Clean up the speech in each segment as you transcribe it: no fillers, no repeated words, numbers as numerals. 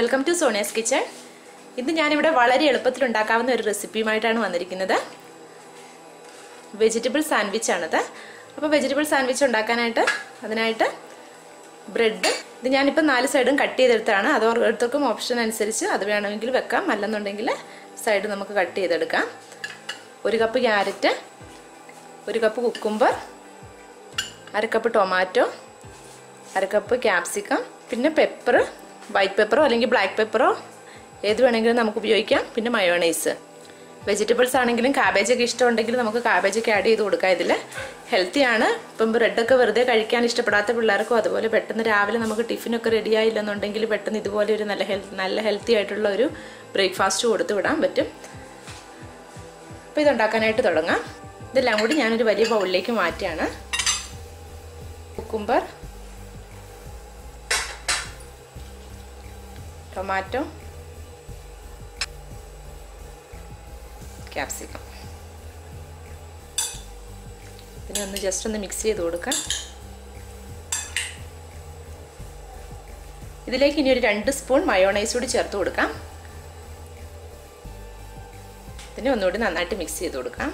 Welcome to Sonia's kitchen. ഇന്ന് ഞാനിവിടെ വളരെ എളുപ്പത്തിൽ ഉണ്ടാക്കാവുന്ന ഒരു റെസിപ്പിയുമായിട്ടാണ് വന്നിരിക്കുന്നത്. വെജിറ്റബിൾ സാൻഡ്വിച്ച് ആണത്. അപ്പോൾ വെജിറ്റബിൾ സാൻഡ്വിച്ച് ഉണ്ടാക്കാനായിട്ട് അതിനായിട്ട് ബ്രെഡ് ഇത് ഞാനിപ്പോൾ 4 സൈഡും കട്ട് ചെയ്തെടുത്താണ്. അത് ഓരോരുത്തർക്കും ഓപ്ഷൻ അനുസരിച്ച് അത് വേണമെങ്കിൽ വെക്കാം, അല്ലെന്നുണ്ടെങ്കിൽ സൈഡ് നമുക്ക് കട്ട് ചെയ്തെടുക്കാം. 1 cup carrot, 1 cup cucumber, 1/2 cup tomato, 1/2 cup capsicum, പിന്നെ പെപ്പർ, വൈറ്റ് പെപ്പറോ അല്ലെങ്കിൽ ബ്ലാക്ക് പെപ്പറോ ഏത് വേണമെങ്കിലും നമുക്ക് ഉപയോഗിക്കാം. പിന്നെ മയോണൈസ്. വെജിറ്റബിൾസ് ആണെങ്കിലും കാബേജൊക്കെ ഇഷ്ടമുണ്ടെങ്കിൽ നമുക്ക് കാബേജൊക്കെ ആഡ് ചെയ്ത് കൊടുക്കാം. ഇതിൽ ഹെൽത്തിയാണ്. ഇപ്പം ബ്രെഡൊക്കെ വെറുതെ കഴിക്കാൻ ഇഷ്ടപ്പെടാത്ത പിള്ളേർക്കും അതുപോലെ പെട്ടെന്ന് രാവിലെ നമുക്ക് ടിഫിനൊക്കെ റെഡി ആയില്ലെന്നുണ്ടെങ്കിൽ പെട്ടെന്ന് ഇതുപോലെ ഒരു നല്ല ഹെൽത്തി ആയിട്ടുള്ള ഒരു ബ്രേക്ക്ഫാസ്റ്റ് കൊടുത്തു വിടാൻ പറ്റും. അപ്പോൾ ഇതുണ്ടാക്കാനായിട്ട് തുടങ്ങാം. ഇതെല്ലാം കൂടി ഞാനൊരു വലിയ ബൗളിലേക്ക് മാറ്റുകയാണ്. കുക്കുംബർ, ടൊമാറ്റോ, ക്യാപ്സിക്കം പിന്നെ ഒന്ന് ജസ്റ്റ് ഒന്ന് മിക്സ് ചെയ്ത് കൊടുക്കാം. ഇതിലേക്ക് ഇനി ഒരു 2 സ്പൂൺ മയോണൈസ് കൂടി ചേർത്ത് കൊടുക്കാം. പിന്നെ ഒന്നുകൂടി നന്നായിട്ട് മിക്സ് ചെയ്ത് കൊടുക്കാം.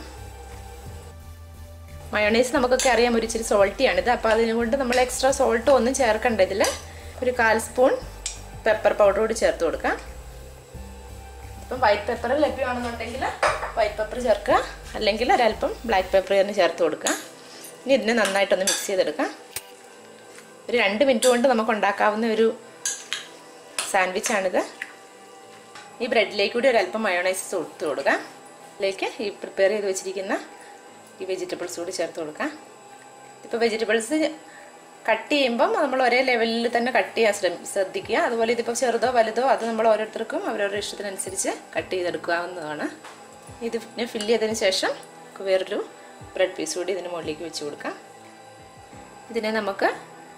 മയോണൈസ് നമുക്കൊക്കെ അറിയാം ഒരു ഇച്ചിരി സോൾട്ടിയാണിത്. അപ്പോൾ അതിനുകൊണ്ട് നമ്മൾ എക്സ്ട്രാ സോൾട്ട് ഒന്നും ചേർക്കണ്ട. ഇതിൽ ഒരു 1/4 സ്പൂൺ പെപ്പർ പൗഡർ കൂടി ചേർത്ത് കൊടുക്കാം. ഇപ്പം വൈറ്റ് പെപ്പർ ലഭ്യമാണെന്നുണ്ടെങ്കിൽ വൈറ്റ് പെപ്പർ ചേർക്കുക, അല്ലെങ്കിൽ ഒരല്പം ബ്ലാക്ക് പെപ്പർ തന്നെ ചേർത്ത് കൊടുക്കുക. ഇനി ഇതിനെ നന്നായിട്ടൊന്ന് മിക്സ് ചെയ്തെടുക്കാം. ഒരു 2 മിനിറ്റ് കൊണ്ട് നമുക്ക് ഉണ്ടാക്കാവുന്ന ഒരു സാൻഡ്വിച്ചാണിത്. ഈ ബ്രെഡിലേക്ക് കൂടി ഒരല്പം മയോണൈസ് കൊടുത്ത് കൊടുക്കാം. ഇതിലേക്ക് ഈ പ്രിപ്പയർ ചെയ്ത് വെച്ചിരിക്കുന്ന ഈ വെജിറ്റബിൾസ് കൂടി ചേർത്ത് കൊടുക്കാം. ഇപ്പോൾ വെജിറ്റബിൾസ് കട്ട് ചെയ്യുമ്പം നമ്മൾ ഒരേ ലെവലിൽ തന്നെ കട്ട് ചെയ്യാൻ ശ്രദ്ധിക്കുക. അതുപോലെ ഇതിപ്പോൾ ചെറുതോ വലുതോ അത് നമ്മൾ ഓരോരുത്തർക്കും അവരവരുടെ ഇഷ്ടത്തിനനുസരിച്ച് കട്ട് ചെയ്തെടുക്കാവുന്നതാണ്. ഇതിനെ ഫില്ല് ചെയ്തതിന് ശേഷം വേറൊരു ബ്രെഡ് പീസ് കൂടി ഇതിന് മുകളിലേക്ക് വെച്ച് കൊടുക്കാം. ഇതിനെ നമുക്ക്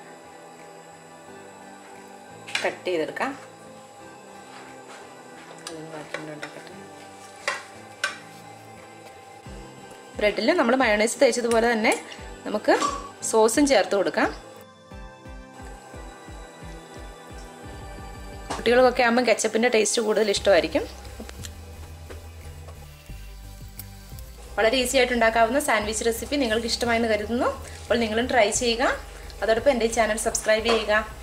കട്ട് ചെയ്തെടുക്കാം. ബ്രെഡിൽ നമ്മൾ മയോണൈസ് തേച്ചതുപോലെ തന്നെ നമുക്ക് സോസും ചേർത്ത് കൊടുക്കാം. കുട്ടികൾക്കൊക്കെ ആകുമ്പോൾ കെച്ചപ്പിൻ്റെ ടേസ്റ്റ് കൂടുതൽ ഇഷ്ടമായിരിക്കും. വളരെ ഈസി ആയിട്ട് ഉണ്ടാക്കാവുന്ന സാൻഡ്വിച്ച് റെസിപ്പി നിങ്ങൾക്ക് ഇഷ്ടമായെന്ന് കരുതുന്നു. അപ്പോൾ നിങ്ങളും ട്രൈ ചെയ്യുക. അതോടൊപ്പം എൻ്റെ ചാനൽ സബ്സ്ക്രൈബ് ചെയ്യുക.